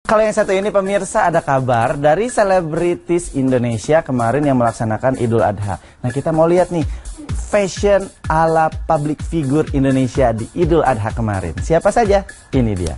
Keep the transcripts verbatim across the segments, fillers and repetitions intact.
Kalau yang satu ini pemirsa, ada kabar dari selebritis Indonesia kemarin yang melaksanakan Idul Adha. Nah, kita mau lihat nih fashion ala public figure Indonesia di Idul Adha kemarin. Siapa saja? Ini dia.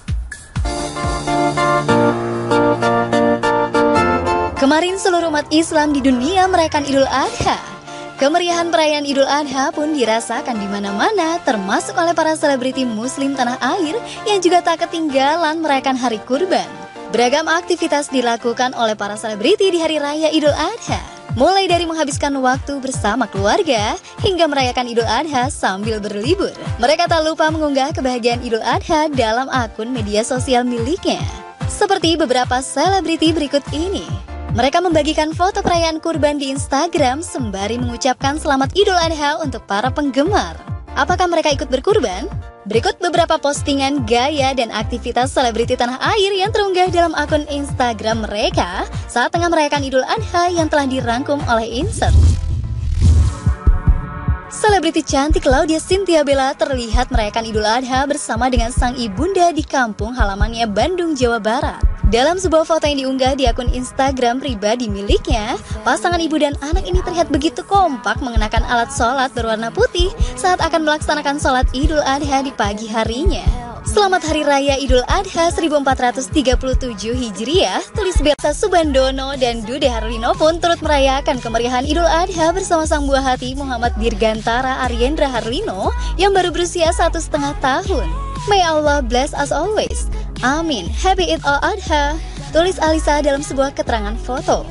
Kemarin seluruh umat Islam di dunia merayakan Idul Adha. Kemeriahan perayaan Idul Adha pun dirasakan di mana-mana, termasuk oleh para selebriti muslim tanah air yang juga tak ketinggalan merayakan Hari Kurban. Beragam aktivitas dilakukan oleh para selebriti di Hari Raya Idul Adha. Mulai dari menghabiskan waktu bersama keluarga, hingga merayakan Idul Adha sambil berlibur. Mereka tak lupa mengunggah kebahagiaan Idul Adha dalam akun media sosial miliknya. Seperti beberapa selebriti berikut ini. Mereka membagikan foto perayaan kurban di Instagram sembari mengucapkan selamat Idul Adha untuk para penggemar. Apakah mereka ikut berkurban? Berikut beberapa postingan gaya dan aktivitas selebriti tanah air yang terunggah dalam akun Instagram mereka saat tengah merayakan Idul Adha yang telah dirangkum oleh Insert. Selebriti cantik Laudia Cynthia Bella terlihat merayakan Idul Adha bersama dengan sang ibunda di kampung halamannya Bandung, Jawa Barat. Dalam sebuah foto yang diunggah di akun Instagram pribadi miliknya, pasangan ibu dan anak ini terlihat begitu kompak mengenakan alat sholat berwarna putih saat akan melaksanakan sholat Idul Adha di pagi harinya. Selamat Hari Raya Idul Adha seribu empat ratus tiga puluh tujuh Hijriah, tulis Belsa Subandono dan Dude Harlino pun turut merayakan kemeriahan Idul Adha bersama sang buah hati Muhammad Dirgantara Aryendra Harlino yang baru berusia satu setengah tahun. May Allah bless us always. Amin. Happy Eid al-Adha, tulis Alisa dalam sebuah keterangan foto.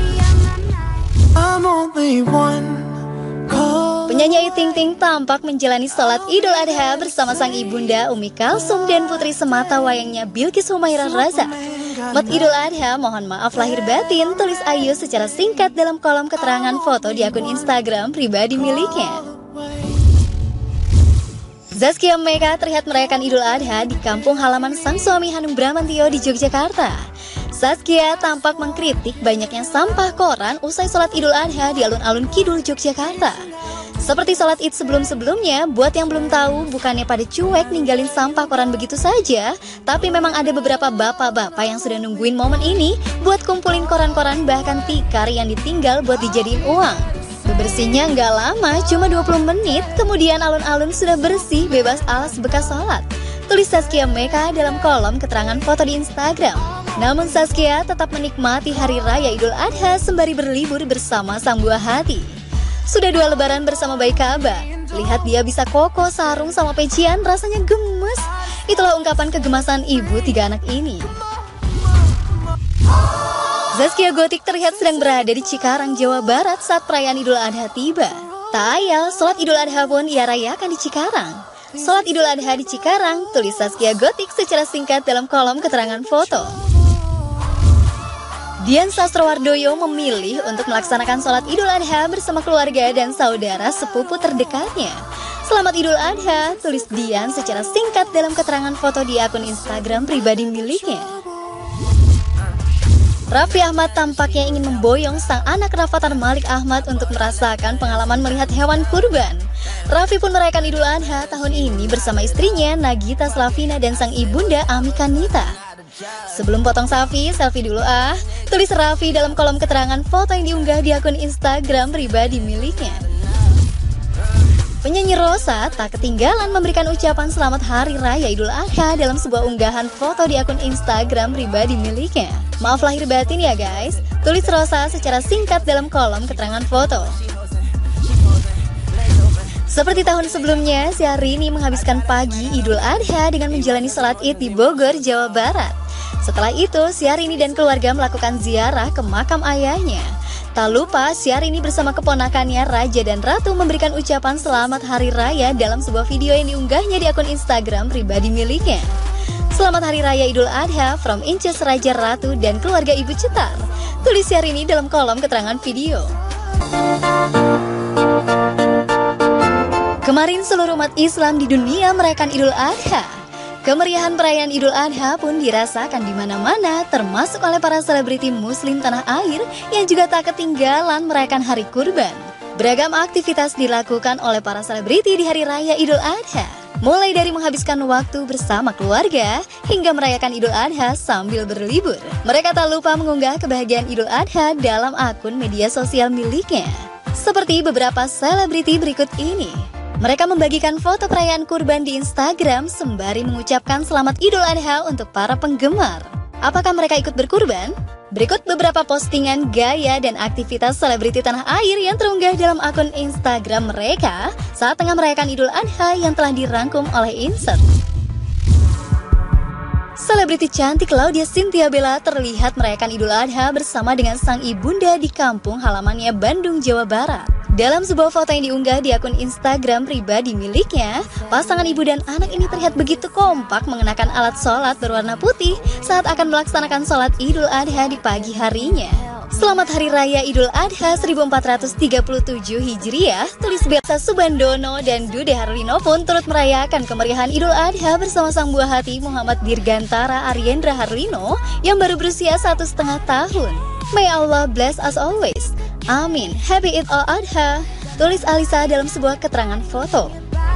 Penyanyi Ayu Ting Ting tampak menjalani sholat Idul Adha bersama sang ibunda Umi Kalsum dan putri semata wayangnya Bilqis Humairah Raza. Mat Idul Adha, mohon maaf lahir batin, tulis Ayu secara singkat dalam kolom keterangan foto di akun Instagram pribadi miliknya. Zaskia Meka terlihat merayakan Idul Adha di kampung halaman sang suami Hanung Bramantio di Yogyakarta. Zaskia tampak mengkritik banyaknya sampah koran usai sholat Idul Adha di alun-alun Kidul, Yogyakarta. Seperti sholat Id sebelum-sebelumnya, buat yang belum tahu, bukannya pada cuek ninggalin sampah koran begitu saja, tapi memang ada beberapa bapak-bapak yang sudah nungguin momen ini buat kumpulin koran-koran bahkan tikar yang ditinggal buat dijadiin uang. Bebersihnya nggak lama, cuma dua puluh menit, kemudian alun-alun sudah bersih bebas alas bekas sholat, tulis Zaskia Meka dalam kolom keterangan foto di Instagram. Namun Zaskia tetap menikmati Hari Raya Idul Adha sembari berlibur bersama sang buah hati. Sudah dua lebaran bersama bayi Ka'bah, lihat dia bisa koko sarung sama pecian, rasanya gemes. Itulah ungkapan kegemasan ibu tiga anak ini. Zaskia Gotik terlihat sedang berada di Cikarang, Jawa Barat saat perayaan Idul Adha tiba. Tak ayal, sholat Idul Adha pun ia rayakan di Cikarang. Sholat Idul Adha di Cikarang, tulis Zaskia Gotik secara singkat dalam kolom keterangan foto. Dian Sastrowardoyo memilih untuk melaksanakan sholat Idul Adha bersama keluarga dan saudara sepupu terdekatnya. Selamat Idul Adha, tulis Dian secara singkat dalam keterangan foto di akun Instagram pribadi miliknya. Raffi Ahmad tampaknya ingin memboyong sang anak Rafathan Malik Ahmad untuk merasakan pengalaman melihat hewan kurban. Raffi pun merayakan Idul Adha tahun ini bersama istrinya Nagita Slavina dan sang ibunda Amika Nita. Sebelum potong sapi, selfie dulu ah, tulis Raffi dalam kolom keterangan foto yang diunggah di akun Instagram pribadi miliknya. Penyanyi Rosa tak ketinggalan memberikan ucapan selamat Hari Raya Idul Adha dalam sebuah unggahan foto di akun Instagram pribadi miliknya. Maaf lahir batin ya guys, tulis Rosa secara singkat dalam kolom keterangan foto. Seperti tahun sebelumnya, Syahrini menghabiskan pagi Idul Adha dengan menjalani sholat Id di Bogor, Jawa Barat. Setelah itu, Syahrini dan keluarga melakukan ziarah ke makam ayahnya. Tak lupa, Syahrini bersama keponakannya Raja dan Ratu memberikan ucapan selamat Hari Raya dalam sebuah video yang diunggahnya di akun Instagram pribadi miliknya. Selamat Hari Raya Idul Adha from Inces Raja Ratu dan keluarga Ibu Cetar, tulis Syahrini dalam kolom keterangan video. Kemarin seluruh umat Islam di dunia merayakan Idul Adha. Kemeriahan perayaan Idul Adha pun dirasakan di mana-mana, termasuk oleh para selebriti muslim tanah air yang juga tak ketinggalan merayakan Hari Kurban. Beragam aktivitas dilakukan oleh para selebriti di Hari Raya Idul Adha. Mulai dari menghabiskan waktu bersama keluarga, hingga merayakan Idul Adha sambil berlibur. Mereka tak lupa mengunggah kebahagiaan Idul Adha dalam akun media sosial miliknya. Seperti beberapa selebriti berikut ini. Mereka membagikan foto perayaan kurban di Instagram sembari mengucapkan selamat Idul Adha untuk para penggemar. Apakah mereka ikut berkurban? Berikut beberapa postingan gaya dan aktivitas selebriti tanah air yang terunggah dalam akun Instagram mereka saat tengah merayakan Idul Adha yang telah dirangkum oleh Insert. Selebriti cantik Laudia Cynthia Bella terlihat merayakan Idul Adha bersama dengan sang ibunda di kampung halamannya Bandung, Jawa Barat. Dalam sebuah foto yang diunggah di akun Instagram pribadi miliknya, pasangan ibu dan anak ini terlihat begitu kompak mengenakan alat sholat berwarna putih saat akan melaksanakan sholat Idul Adha di pagi harinya. Selamat Hari Raya Idul Adha seribu empat ratus tiga puluh tujuh Hijriah, tulis Beta Subandono dan Dude Harlino pun turut merayakan kemeriahan Idul Adha bersama sang buah hati Muhammad Dirgantara Aryendra Harlino yang baru berusia satu setengah tahun. May Allah bless us always. Amin. Happy Idul Adha, tulis Alisa dalam sebuah keterangan foto.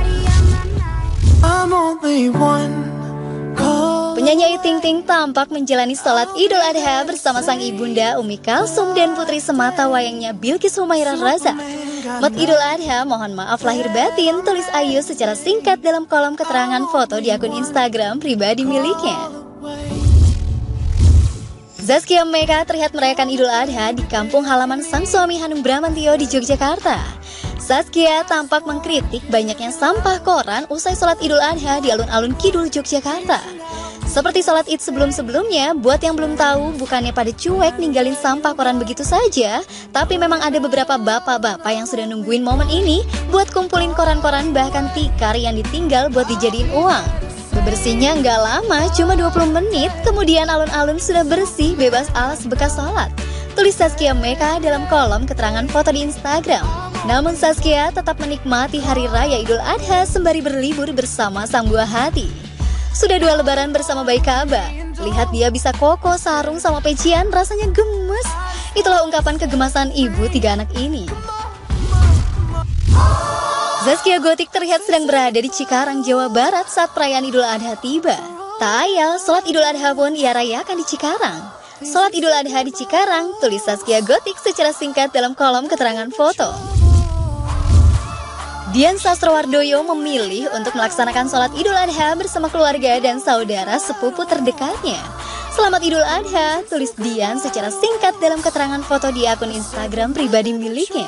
Penyanyi Ayu Ting Ting tampak menjalani sholat Idul Adha bersama sang ibunda Umi Kalsum dan putri semata wayangnya Bilqis Humairah Raza. Mat Idul Adha, mohon maaf lahir batin, tulis Ayu secara singkat dalam kolom keterangan foto di akun Instagram pribadi miliknya. Zaskia Meka terlihat merayakan Idul Adha di kampung halaman sang suami Hanung Bramantyo di Yogyakarta. Zaskia tampak mengkritik banyaknya sampah koran usai sholat Idul Adha di alun-alun Kidul, Yogyakarta. Seperti sholat Id sebelum-sebelumnya, buat yang belum tahu, bukannya pada cuek ninggalin sampah koran begitu saja, tapi memang ada beberapa bapak-bapak yang sudah nungguin momen ini buat kumpulin koran-koran bahkan tikar yang ditinggal buat dijadiin uang. Bebersihnya nggak lama, cuma dua puluh menit, kemudian alun-alun sudah bersih bebas alas bekas sholat, tulis Zaskia Meka dalam kolom keterangan foto di Instagram. Namun Zaskia tetap menikmati Hari Raya Idul Adha sembari berlibur bersama sang buah hati. Sudah dua lebaran bersama bayi Ka'bah, lihat dia bisa koko sarung sama pecian, rasanya gemes. Itulah ungkapan kegemasan ibu tiga anak ini. Zaskia Gotik terlihat sedang berada di Cikarang, Jawa Barat saat perayaan Idul Adha tiba. Tak ayal, sholat Idul Adha pun ia rayakan di Cikarang. Sholat Idul Adha di Cikarang, tulis Zaskia Gotik secara singkat dalam kolom keterangan foto. Dian Sastrowardoyo memilih untuk melaksanakan sholat Idul Adha bersama keluarga dan saudara sepupu terdekatnya. Selamat Idul Adha, tulis Dian secara singkat dalam keterangan foto di akun Instagram pribadi miliknya.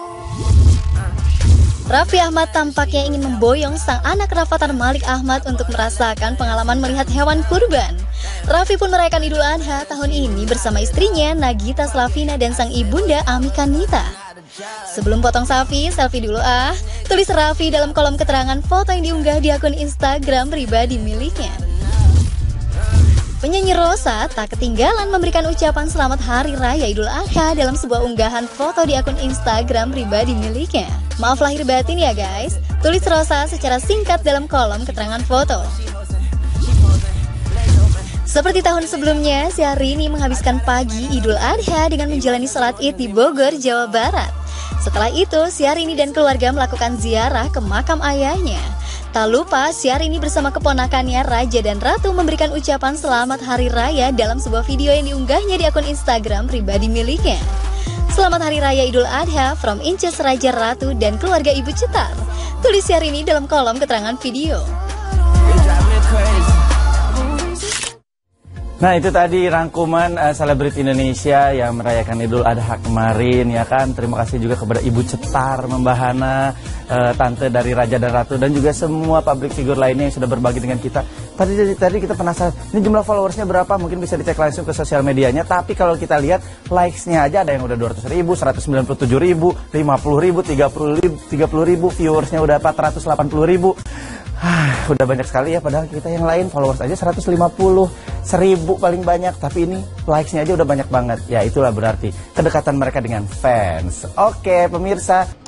Raffi Ahmad tampaknya ingin memboyong sang anak Rafathar Malik Ahmad untuk merasakan pengalaman melihat hewan kurban. Raffi pun merayakan Idul Adha tahun ini bersama istrinya Nagita Slavina dan sang ibunda Amika Nita. Sebelum potong sapi, selfie dulu ah, tulis Raffi dalam kolom keterangan foto yang diunggah di akun Instagram pribadi miliknya. Penyanyi Rosa tak ketinggalan memberikan ucapan selamat Hari Raya Idul Adha dalam sebuah unggahan foto di akun Instagram pribadi miliknya. Maaf lahir batin ya guys, tulis Rosa secara singkat dalam kolom keterangan foto. Seperti tahun sebelumnya, Syahrini menghabiskan pagi Idul Adha dengan menjalani sholat Id di Bogor, Jawa Barat. Setelah itu, Syahrini dan keluarga melakukan ziarah ke makam ayahnya. Tak lupa, Syahrini bersama keponakannya Raja dan Ratu memberikan ucapan selamat Hari Raya dalam sebuah video yang diunggahnya di akun Instagram pribadi miliknya. Selamat Hari Raya Idul Adha from Inces Raja Ratu dan keluarga Ibu Cetar, tulis Syahrini dalam kolom keterangan video. Nah itu tadi rangkuman uh, selebriti Indonesia yang merayakan Idul Adha kemarin ya kan. Terima kasih juga kepada Ibu Cetar, Mbak Hana, uh, Tante dari Raja dan Ratu, dan juga semua public figure lainnya yang sudah berbagi dengan kita. Tadi tadi kita penasaran, ini jumlah followersnya berapa? Mungkin bisa dicek langsung ke sosial medianya. Tapi kalau kita lihat likes-nya aja ada yang udah dua ratus ribu, seratus sembilan puluh tujuh ribu, lima puluh ribu, tiga puluh ribu, viewersnya udah empat ratus delapan puluh ribu. Ah, udah banyak sekali ya, padahal kita yang lain followers aja seratus lima puluh, seribu paling banyak, tapi ini likes-nya aja udah banyak banget. Ya itulah berarti kedekatan mereka dengan fans. Oke pemirsa,